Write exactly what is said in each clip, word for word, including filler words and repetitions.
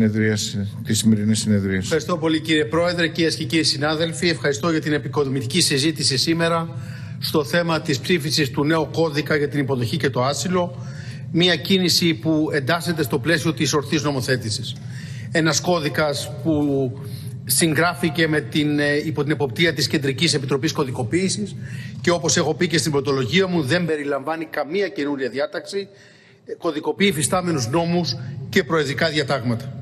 συνεδρίαση, τη σημερινή συνεδρίαση. Ευχαριστώ πολύ, κύριε Πρόεδρε, κυρίες και κύριοι συνάδελφοι. Ευχαριστώ για την επικοδομητική συζήτηση σήμερα στο θέμα της ψήφισης του νέου κώδικα για την υποδοχή και το άσυλο. Μια κίνηση που εντάσσεται στο πλαίσιο της ορθής νομοθέτησης. Ένας κώδικας που συγγράφηκε με την, υπό την εποπτεία της Κεντρικής Επιτροπής Κωδικοποίησης και, όπως έχω πει και στην πρωτολογία μου, δεν περιλαμβάνει καμία καινούρια διάταξη, κωδικοποιεί υφιστάμενους νόμους και προεδρικά διατάγματα.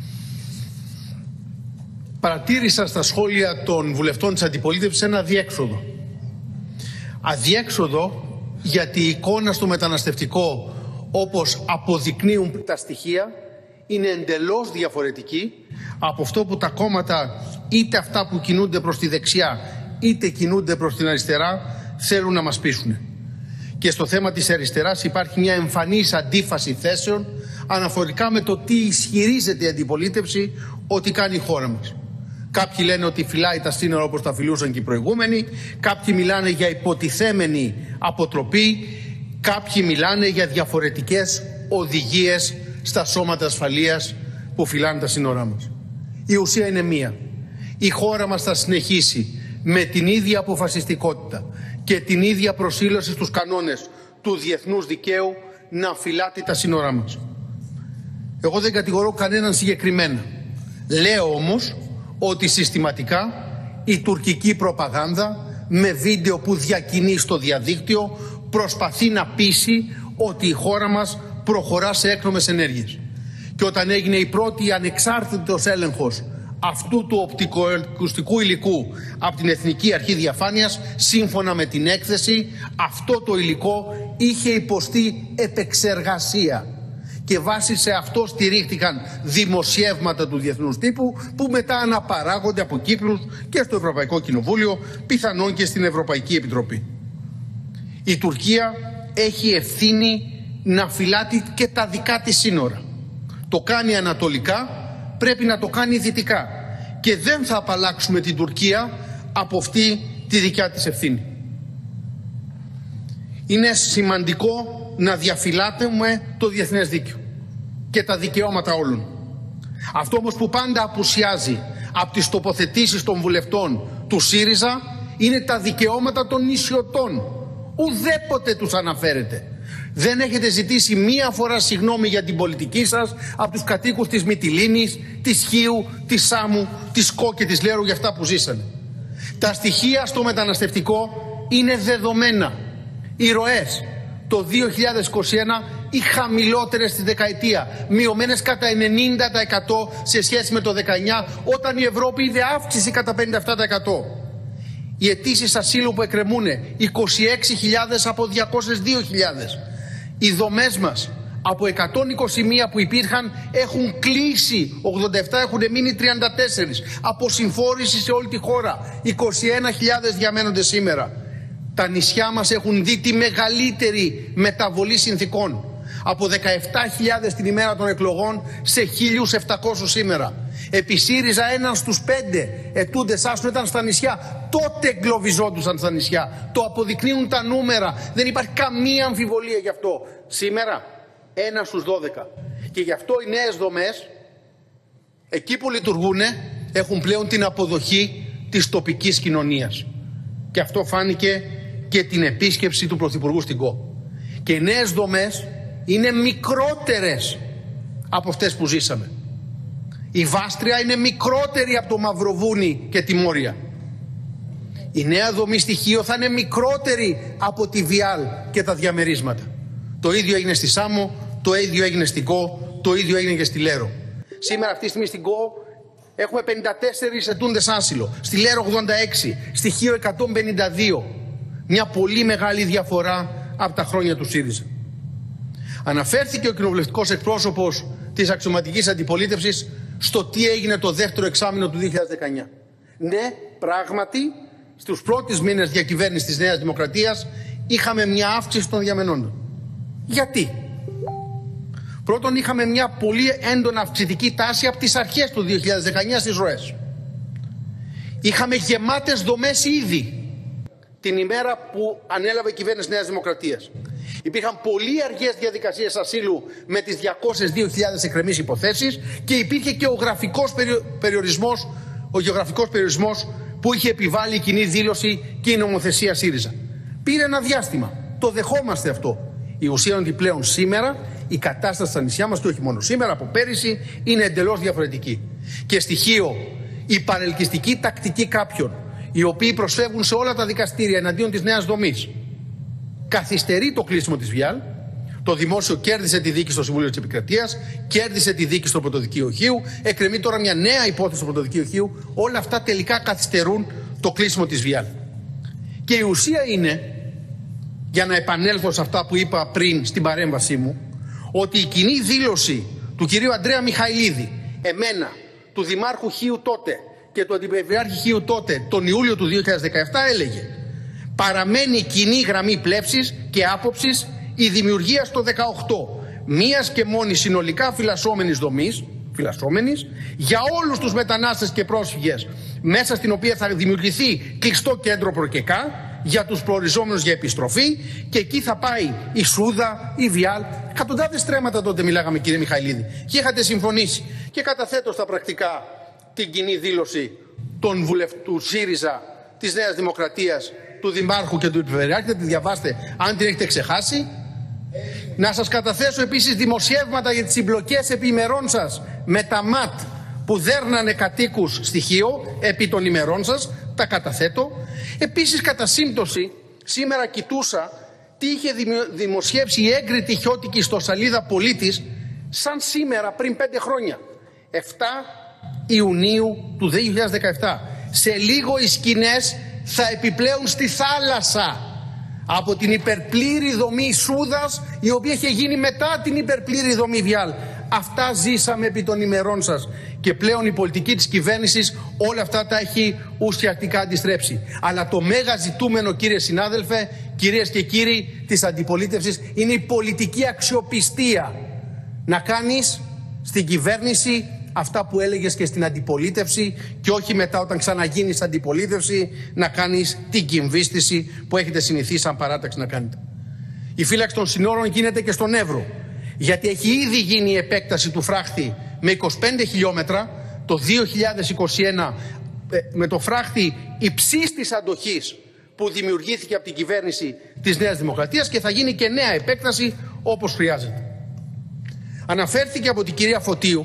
Παρατήρησα στα σχόλια των βουλευτών της αντιπολίτευσης ένα αδιέξοδο. Αδιέξοδο γιατί η εικόνα στο μεταναστευτικό, όπως αποδεικνύουν τα στοιχεία, είναι εντελώς διαφορετική από αυτό που τα κόμματα, είτε αυτά που κινούνται προς τη δεξιά είτε κινούνται προς την αριστερά, θέλουν να μας πείσουν. Και στο θέμα της αριστεράς υπάρχει μια εμφανής αντίφαση θέσεων αναφορικά με το τι ισχυρίζεται η αντιπολίτευση ότι κάνει η χώρα μας. Κάποιοι λένε ότι φυλάει τα σύνορα όπως τα φυλούσαν και οι προηγούμενοι, κάποιοι μιλάνε για υποτιθέμενη αποτροπή, κάποιοι μιλάνε για διαφορετικές οδηγίες στα σώματα ασφαλείας που φυλάνε τα σύνορά μας. Η ουσία είναι μία. Η χώρα μας θα συνεχίσει με την ίδια αποφασιστικότητα και την ίδια προσήλωση στους κανόνες του διεθνούς δικαίου να φυλάται τα σύνορά μας. Εγώ δεν κατηγορώ κανέναν συγκεκριμένα. Λέω όμως ότι συστηματικά η τουρκική προπαγάνδα με βίντεο που διακινεί στο διαδίκτυο προσπαθεί να πείσει ότι η χώρα μας προχωρά σε έκνομες ενέργειες. Και όταν έγινε η πρώτη ανεξάρτητος έλεγχος αυτού του οπτικοακουστικού υλικού από την Εθνική Αρχή Διαφάνειας, σύμφωνα με την έκθεση, αυτό το υλικό είχε υποστεί επεξεργασία. Και βάσει σε αυτό στηρίχτηκαν δημοσιεύματα του διεθνούς τύπου που μετά αναπαράγονται από κύκλους και στο Ευρωπαϊκό Κοινοβούλιο, πιθανόν και στην Ευρωπαϊκή Επιτροπή. Η Τουρκία έχει ευθύνη να φυλάτει και τα δικά της σύνορα. Το κάνει ανατολικά, πρέπει να το κάνει δυτικά. Και δεν θα απαλλάξουμε την Τουρκία από αυτή τη δικιά της ευθύνη. Είναι σημαντικό να διαφυλάτουμε το διεθνές δίκαιο και τα δικαιώματα όλων. Αυτό όμως που πάντα απουσιάζει από τις τοποθετήσεις των βουλευτών του ΣΥΡΙΖΑ είναι τα δικαιώματα των νησιωτών. Ουδέποτε τους αναφέρεται. Δεν έχετε ζητήσει μία φορά συγγνώμη για την πολιτική σας από τους κατοίκους της Μυτιλήνης, της Χίου, της Σάμου, της Κο και της Λέρου για αυτά που ζήσανε. Τα στοιχεία στο μεταναστευτικό είναι δεδομένα. Οι ροές το δύο χιλιάδες είκοσι ένα οι χαμηλότερες στη δεκαετία, μειωμένες κατά ενενήντα τοις εκατό σε σχέση με το δεκαεννιά, όταν η Ευρώπη είδε αύξηση κατά πενήντα επτά τοις εκατό. Οι αιτήσεις ασύλου που εκκρεμούν είκοσι έξι χιλιάδες από διακόσιες δύο χιλιάδες. Οι δομές μας από εκατόν είκοσι μία που υπήρχαν έχουν κλείσει, ογδόντα επτά έχουν μείνει τριάντα τέσσερα. Από συμφόρηση σε όλη τη χώρα, είκοσι ένα χιλιάδες διαμένονται σήμερα. Τα νησιά μας έχουν δει τη μεγαλύτερη μεταβολή συνθήκων. Από δεκαεπτά χιλιάδες την ημέρα των εκλογών σε χίλιους επτακόσιους σήμερα. Επί ΣΥΡΙΖΑ έναν στους πέντε ετούντες άσυλο ήταν στα νησιά. Τότε εγκλωβιζόντουσαν στα νησιά. Το αποδεικνύουν τα νούμερα. Δεν υπάρχει καμία αμφιβολία γι' αυτό. Σήμερα ένα στους δώδεκα. Και γι' αυτό οι νέες δομές, εκεί που λειτουργούν, έχουν πλέον την αποδοχή της τοπικής κοινωνίας. Και αυτό φάνηκε και την επίσκεψη του Πρωθυπουργού στην Κο. Και οι νέες δομές είναι μικρότερες από αυτές που ζήσαμε. Η Βάστρια είναι μικρότερη από το Μαυροβούνι και τη Μόρια. Η νέα δομή στοιχείο θα είναι μικρότερη από τη Βιάλ και τα διαμερίσματα. Το ίδιο έγινε στη Σάμο, το ίδιο έγινε στην Κο, το ίδιο έγινε και στη Λέρο. Σήμερα αυτή τη στιγμή στην Κο έχουμε πενήντα τέσσερις ετούντες άσυλο, στη Λέρο ογδόντα έξι, στη Χίο εκατόν πενήντα δύο. Μια πολύ μεγάλη διαφορά από τα χρόνια του ΣΥΡΙΖΑ. Αναφέρθηκε ο κοινοβουλευτικός εκπρόσωπος της αξιωματικής αντιπολίτευσης στο τι έγινε το δεύτερο εξάμηνο του δύο χιλιάδες δεκαεννιά. Ναι, πράγματι, στους πρώτους μήνες διακυβέρνησης της Νέας Δημοκρατίας είχαμε μια αύξηση των διαμενόντων. Γιατί? Πρώτον, είχαμε μια πολύ έντονα αυξητική τάση από τις αρχές του δύο χιλιάδες δεκαεννιά στις ροές. Είχαμε γεμάτες δομές ήδη την ημέρα που ανέλαβε η κυβέρνηση Νέας Δημοκρατίας. Υπήρχαν πολύ αργές διαδικασίες ασύλου με τις διακόσιες δύο χιλιάδες εκκρεμείς υποθέσεις και υπήρχε και ο γραφικός περιορισμός, ο γεωγραφικός περιορισμός που είχε επιβάλει η κοινή δήλωση και η νομοθεσία ΣΥΡΙΖΑ. Πήρε ένα διάστημα. Το δεχόμαστε αυτό. Η ουσία είναι ότι πλέον σήμερα η κατάσταση στα νησιά μας, και όχι μόνο σήμερα, από πέρυσι, είναι εντελώς διαφορετική. Και στοιχείο, η παρελκυστική τακτική κάποιων, οι οποίοι προσφεύγουν σε όλα τα δικαστήρια εναντίον της νέας δομής, καθυστερεί το κλείσιμο της ΒΙΑΛ. Το δημόσιο κέρδισε τη δίκη στο Συμβούλιο της Επικρατείας, κέρδισε τη δίκη στο Πρωτοδικείο Χίου, εκκρεμεί τώρα μια νέα υπόθεση στο Πρωτοδικείο Χίου. Όλα αυτά τελικά καθυστερούν το κλείσιμο της ΒΙΑΛ. Και η ουσία είναι, για να επανέλθω σε αυτά που είπα πριν στην παρέμβασή μου, ότι η κοινή δήλωση του κυρίου Ανδρέα Μιχαηλίδη, εμένα, του Δημάρχου Χίου τότε και του Αντιπεριφερειάρχη Χίου τότε, τον Ιούλιο του δύο χιλιάδες δεκαεπτά, έλεγε: παραμένει κοινή γραμμή πλεύσης και άποψης η δημιουργία στο δεκαοκτώ μίας και μόνη συνολικά φυλασσόμενης δομής, φυλασσόμενης, για όλους τους μετανάστες και πρόσφυγες, μέσα στην οποία θα δημιουργηθεί κλειστό κέντρο προκεκά για τους προοριζόμενους για επιστροφή, και εκεί θα πάει η Σούδα, η ΒΙΑΛ. Εκατοντάδες στρέμματα τότε μιλάγαμε, κύριε Μιχαηλίδη, και είχατε συμφωνήσει. Και καταθέτω στα πρακτικά την κοινή δήλωση των βουλευτού ΣΥΡΙΖΑ, της Νέας Δημοκρατίας, του Δημάρχου και του Περιφερειάρχη. Τη διαβάστε αν την έχετε ξεχάσει. Να σας καταθέσω επίσης δημοσιεύματα για τις συμπλοκές επί ημερών σας με τα ΜΑΤ που δέρνανε κατοίκους στοιχείο επί των ημερών σας. Τα καταθέτω. Επίσης, κατά σύμπτωση, σήμερα κοιτούσα τι είχε δημοσιεύσει η έγκριτη Χιώτικη στο σελίδα Πολίτης, σαν σήμερα πριν πέντε χρόνια, εφτά Ιουνίου του δύο χιλιάδες δεκαεπτά. Σε λίγο οι σκηνές θα επιπλέουν στη θάλασσα από την υπερπλήρη δομή Σούδας, η οποία είχε γίνει μετά την υπερπλήρη δομή ΒΙΑΛ. Αυτά ζήσαμε επί των ημερών σας και πλέον η πολιτική της κυβέρνησης όλα αυτά τα έχει ουσιαστικά αντιστρέψει. Αλλά το μέγα ζητούμενο, κύριε συνάδελφε, κυρίες και κύριοι της αντιπολίτευσης, είναι η πολιτική αξιοπιστία. Να κάνεις στην κυβέρνηση αυτά που έλεγες και στην αντιπολίτευση, και όχι μετά, όταν ξαναγίνεις αντιπολίτευση, να κάνεις την κυμβίστηση που έχετε συνηθίσει σαν παράταξη να κάνετε. Η φύλαξη των συνόρων γίνεται και στον Εύρο, γιατί έχει ήδη γίνει η επέκταση του φράχτη με είκοσι πέντε χιλιόμετρα το δύο χιλιάδες είκοσι ένα, με το φράχτη υψής της αντοχής που δημιουργήθηκε από την κυβέρνηση της Νέας Δημοκρατίας, και θα γίνει και νέα επέκταση όπως χρειάζεται. Αναφέρθηκε από την κυρία Φωτίου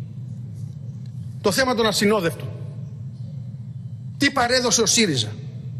το θέμα των ασυνόδευτων. Τι παρέδωσε ο ΣΥΡΙΖΑ?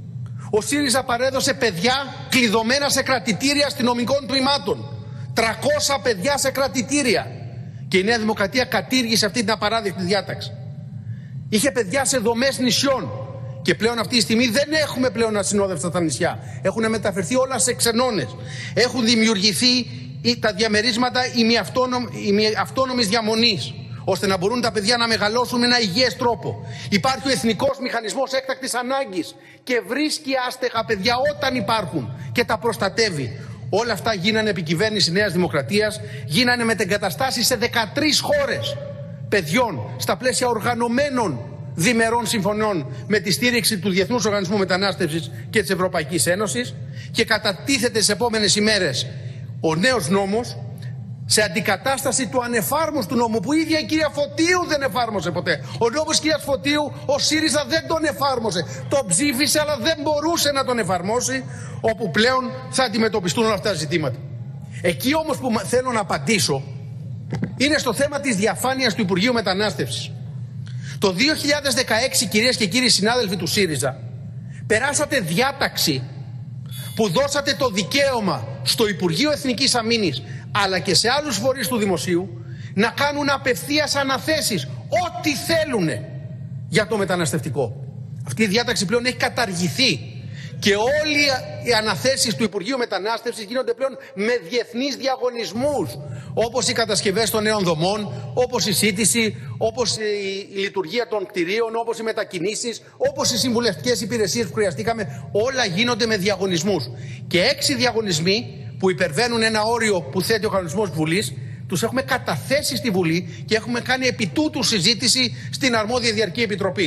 Ο ΣΥΡΙΖΑ παρέδωσε παιδιά κλειδωμένα σε κρατητήρια αστυνομικών τμήματων. τριακόσια παιδιά σε κρατητήρια. Και η Νέα Δημοκρατία κατήργησε αυτή την απαράδεκτη διάταξη. Είχε παιδιά σε δομές νησιών. Και πλέον αυτή τη στιγμή δεν έχουμε πλέον ασυνόδευτα τα νησιά. Έχουν μεταφερθεί όλα σε ξενώνες. Έχουν δημιουργηθεί τα διαμερίσματα ημιαυτόνομης διαμονής, ώστε να μπορούν τα παιδιά να μεγαλώσουν με ένα υγιές τρόπο. Υπάρχει ο Εθνικός Μηχανισμός Έκτακτης Ανάγκης και βρίσκει άστεγα παιδιά όταν υπάρχουν και τα προστατεύει. Όλα αυτά γίνανε επί κυβέρνηση Νέας Δημοκρατίας, γίνανε μετεγκαταστάσεις σε δεκατρείς χώρες παιδιών στα πλαίσια οργανωμένων διμερών συμφωνιών με τη στήριξη του Διεθνούς Οργανισμού Μετανάστευσης και της Ευρωπαϊκής Ένωσης, και κατατίθεται στις επόμενες ημέρες ο νέος νόμος σε αντικατάσταση του ανεφάρμοστου νόμου που η ίδια η κυρία Φωτίου δεν εφάρμοσε ποτέ. Ο νόμος της κυρίας Φωτίου ο ΣΥΡΙΖΑ δεν τον εφάρμοσε. Τον ψήφισε αλλά δεν μπορούσε να τον εφαρμόσει, όπου πλέον θα αντιμετωπιστούν όλα αυτά τα ζητήματα. Εκεί όμως που θέλω να απαντήσω είναι στο θέμα της διαφάνειας του Υπουργείου Μετανάστευσης. Το δύο χιλιάδες δεκαέξι, κυρίες και κύριοι συνάδελφοι του ΣΥΡΙΖΑ, περάσατε διάταξη που δώσατε το δικαίωμα στο Υπουργείο Εθνικής Αμήνης αλλά και σε άλλους φορείς του δημοσίου να κάνουν απευθείας αναθέσεις ό,τι θέλουν για το μεταναστευτικό. Αυτή η διάταξη πλέον έχει καταργηθεί και όλοι οι αναθέσεις του Υπουργείου Μετανάστευσης γίνονται πλέον με διεθνείς διαγωνισμούς, όπως οι κατασκευές των νέων δομών, όπως η σύντηση, όπως η λειτουργία των κτηρίων, όπως οι μετακινήσεις, όπως οι συμβουλευτικές υπηρεσίες που χρειαστήκαμε. Όλα γίνονται με διαγωνισμούς. Και έξι διαγωνισμοί που υπερβαίνουν ένα όριο που θέτει ο κανονισμός Βουλής, τους έχουμε καταθέσει στη Βουλή και έχουμε κάνει επί τούτου συζήτηση στην αρμόδια Διαρκή Επιτροπή.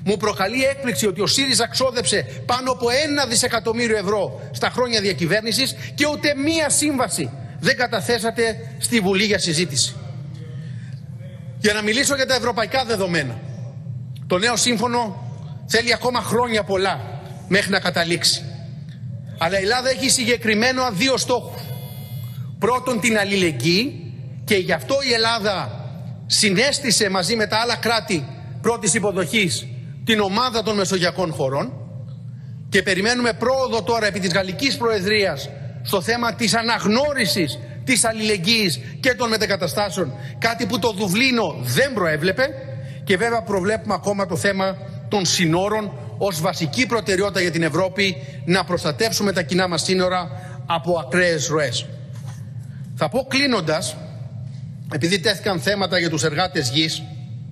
Μου προκαλεί έκπληξη ότι ο ΣΥΡΙΖΑ ξόδεψε πάνω από ένα δισεκατομμύριο ευρώ στα χρόνια διακυβέρνησης και ούτε μία σύμβαση δεν καταθέσατε στη Βουλή για συζήτηση. Για να μιλήσω για τα ευρωπαϊκά δεδομένα. Το νέο σύμφωνο θέλει ακόμα χρόνια πολλά μέχρι να καταλήξει. Αλλά η Ελλάδα έχει συγκεκριμένο δύο στόχους. Πρώτον, την αλληλεγγύη, και γι' αυτό η Ελλάδα συνέστησε μαζί με τα άλλα κράτη πρώτης υποδοχής την ομάδα των μεσογειακών χωρών, και περιμένουμε πρόοδο τώρα επί της Γαλλικής Προεδρίας στο θέμα της αναγνώρισης της αλληλεγγύης και των μετεγκαταστάσεων, κάτι που το Δουβλίνο δεν προέβλεπε, και βέβαια προβλέπουμε ακόμα το θέμα των συνόρων ως βασική προτεραιότητα για την Ευρώπη, να προστατεύσουμε τα κοινά μας σύνορα από ακραίες ροές. Θα πω κλείνοντας, επειδή τέθηκαν θέματα για τους εργάτες γης,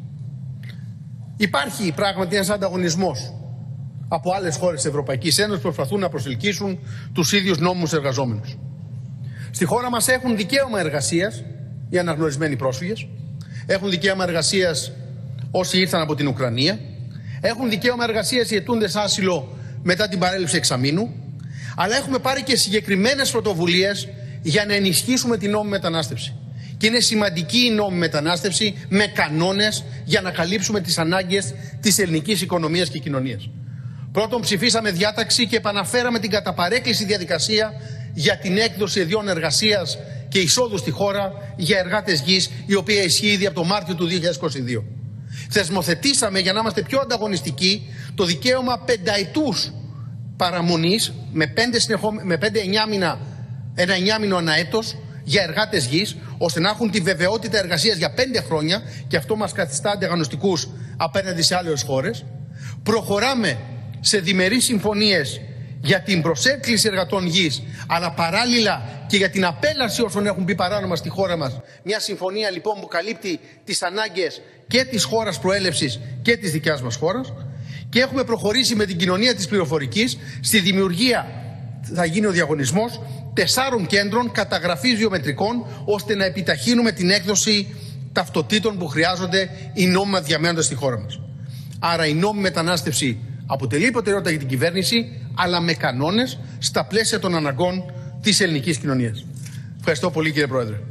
υπάρχει πράγματι ένας ανταγωνισμός από άλλες χώρες της Ευρωπαϊκής Ένωσης που προσπαθούν να προσελκύσουν τους ίδιους νόμιμους εργαζόμενους. Στη χώρα μας έχουν δικαίωμα εργασίας οι αναγνωρισμένοι πρόσφυγες, έχουν δικαίωμα εργασίας όσοι ήρθαν από την Ουκρανία, έχουν δικαίωμα εργασίας οι αιτούντες άσυλο μετά την παρέλευση εξαμήνου, αλλά έχουμε πάρει και συγκεκριμένες πρωτοβουλίες για να ενισχύσουμε την νόμιμη μετανάστευση. Και είναι σημαντική η νόμιμη μετανάστευση με κανόνες για να καλύψουμε τις ανάγκες της ελληνικής οικονομίας και κοινωνίας. Πρώτον, ψηφίσαμε διάταξη και επαναφέραμε την κατά παρέκκληση διαδικασία για την έκδοση εδειών εργασίας και εισόδου στη χώρα για εργάτες γης, η οποία ισχύει ήδη από το Μάρτιο του δύο χιλιάδες είκοσι δύο. Θεσμοθετήσαμε, για να είμαστε πιο ανταγωνιστικοί, το δικαίωμα πενταετούς παραμονής με πέντε, συνεχώ... με πέντε εννιάμινα, ένα εννιάμινο ανά έτος για εργάτες γης, ώστε να έχουν τη βεβαιότητα εργασίας για πέντε χρόνια, και αυτό μας καθιστά ανταγωνιστικούς απέναντι σε άλλες χώρες. Προχωράμε σε διμερείς συμφωνίες για την προσέγγιση εργατών γης, αλλά παράλληλα και για την απέλαση όσων έχουν μπει παράνομα στη χώρα μας. Μια συμφωνία λοιπόν που καλύπτει τις ανάγκες και της χώρας προέλευσης και της δικιάς μας χώρας. Και έχουμε προχωρήσει με την κοινωνία της πληροφορικής στη δημιουργία, θα γίνει ο διαγωνισμός, τεσσάρων κέντρων καταγραφής βιομετρικών, ώστε να επιταχύνουμε την έκδοση ταυτοτήτων που χρειάζονται οι νόμιμα διαμένοντες στη χώρα μας. Άρα η νόμιμη μετανάστευση αποτελεί προτεραιότητα για την κυβέρνηση, αλλά με κανόνες στα πλαίσια των αναγκών της ελληνικής κοινωνίας. Ευχαριστώ πολύ, κύριε Πρόεδρε.